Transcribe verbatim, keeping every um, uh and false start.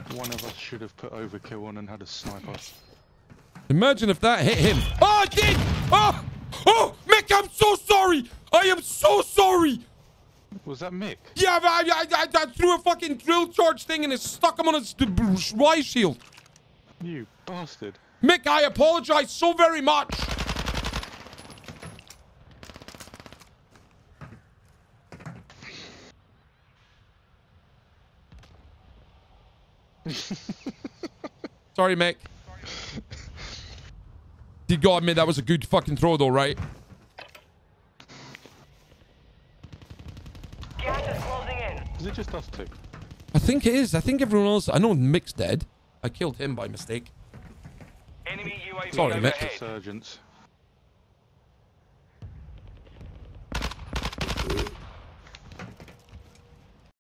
One of us should have put overkill on and had a sniper. Imagine if that hit him. Oh, I did! Oh! Oh! Mick, I'm so sorry! I am so sorry! Was that Mick? Yeah, I, I, I, I threw a fucking drill charge thing and it stuck him on his Y shield. You bastard. Mick, I apologize so very much. Sorry, Mick. You gotta admit that was a good fucking throw though, right? Gas is closing in. Is it just us two? I think it is. I think everyone else... I know Mick's dead. I killed him by mistake. Enemy U A V Sorry, Mick. overhead. Resurgence.